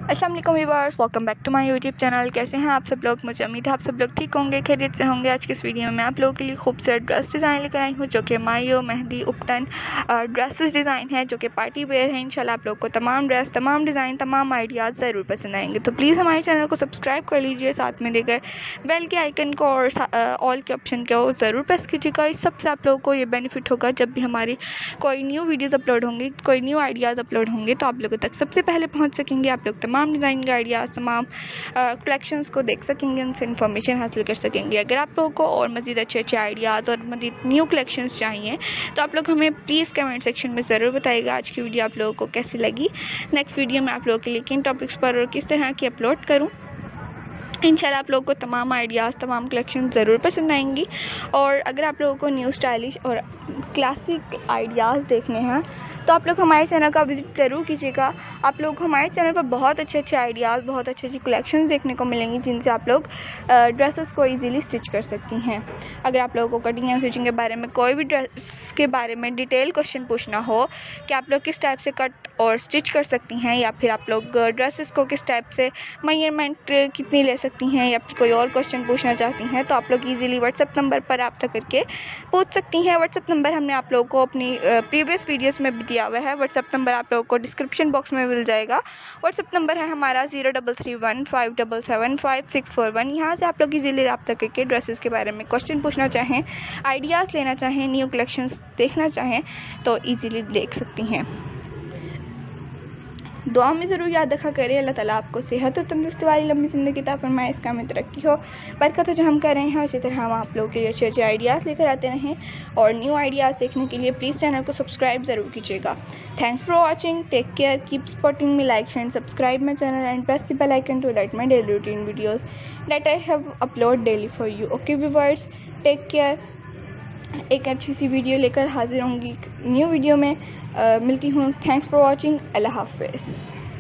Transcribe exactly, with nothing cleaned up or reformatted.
अस्सलाम वालेकुम viewers, welcome back to my YouTube channel. कैसे हैं आप सब लोग? मुझे उम्मीद है आप सब लोग ठीक होंगे, खैरियत से होंगे। आज की इस वीडियो में मैं आप लोगों के लिए खूबसूरत ड्रेस डिज़ाइन लेकर आई हूं, जो कि मायो मेहंदी उपटन ड्रेसेस डिज़ाइन है, जो कि पार्टी वेयर है। इंशाल्लाह आप लोग को तमाम ड्रेस, तमाम डिज़ाइन, तमाम आइडियाज़ ज़रूर पसंद आएंगे। तो प्लीज़ हमारे चैनल को सब्सक्राइब कर लीजिए, साथ में देकर बेल के आइकन को और ऑल के ऑप्शन को ज़रूर प्रेस कीजिएगा। इस सबसे आप लोगों को ये बेनिफिट होगा, जब भी हमारी कोई न्यू वीडियोज़ अपलोड होंगी, कोई न्यू आइडियाज़ अपलोड होंगे, तो आप लोगों तक सबसे पहले पहुँच सकेंगे। आप लोग तमाम डिज़ाइन के आइडियाज़, तमाम कलेक्शंस को देख सकेंगे, उनसे इन्फॉर्मेशन हासिल कर सकेंगे। अगर आप लोगों को और मज़ीद अच्छे अच्छे आइडियाज़ और मज़ीद न्यू कलेक्शंस चाहिए, तो आप लोग हमें प्लीज़ कमेंट सेक्शन में ज़रूर बताइएगा आज की वीडियो आप लोगों को कैसी लगी। नेक्स्ट वीडियो में आप लोगों के लिए किन टॉपिक्स पर और किस तरह की अपलोड करूँ। इंशाल्लाह आप लोगों को तमाम आइडियाज़, तमाम कलेक्शन ज़रूर पसंद आएंगी। और अगर आप लोगों को न्यू स्टाइलिश और क्लासिक आइडियाज़ देखने हैं, तो आप लोग हमारे चैनल का विज़िट ज़रूर कीजिएगा। आप लोग हमारे चैनल पर बहुत अच्छे अच्छे आइडियाज़, बहुत अच्छी अच्छी कलेक्शंस देखने को मिलेंगी, जिनसे आप लोग ड्रेसेस को इजीली स्टिच कर सकती हैं। अगर आप लोगों को कटिंग एंड स्टिचिंग के बारे में, कोई भी ड्रेस के बारे में डिटेल क्वेश्चन पूछना हो कि आप लोग किस टाइप से कट और स्टिच कर सकती हैं, या फिर आप लोग ड्रेसेस को किस टाइप से मेजरमेंट कितनी ले सकती हैं, या फिर कोई और क्वेश्चन पूछना चाहती हैं, तो आप लोग इजीली व्हाट्सएप नंबर पर रब्ता करके पूछ सकती हैं। व्हाट्सएप नंबर हमने आप लोगों को अपनी प्रीवियस वीडियोस में भी दिया हुआ है। व्हाट्सएप नंबर आप लोगों को डिस्क्रिप्शन बॉक्स में मिल जाएगा। व्हाट्सएप नंबर है हमारा zero double three one five double seven five six four one. यहाँ से आप लोग इजीली रब्ता करके ड्रेसेस के बारे में क्वेश्चन पूछना चाहें, आइडियाज़ लेना चाहें, न्यू कलेक्शंस देखना चाहें, तो ईजीली देख सकती हैं। दुआ में ज़रूर याद रखा करें, अल्लाह ताला आपको सेहत और तंदुरुस्ती वाली लंबी ज़िंदगी अता फरमाए, इसका में तरक्की हो, बरकत हो जो हम कर रहे हैं। उसी तरह हम आप लोगों के लिए अच्छे अच्छे आइडियाज़ लेकर आते रहें, और न्यू आइडियाज़ देखने के लिए प्लीज़ चैनल को सब्सक्राइब ज़रूर कीजिएगा। Thanks for watching, take care, keep supporting me, like and subscribe my channel and press the bell icon to get my daily routine videos that I have upload daily for you. Okay viewers, take care. एक अच्छी सी video लेकर हाजिर होंगी new video में। uh, मिलती हूँ। Thanks for watching. अल्लाह हाफ़िज़।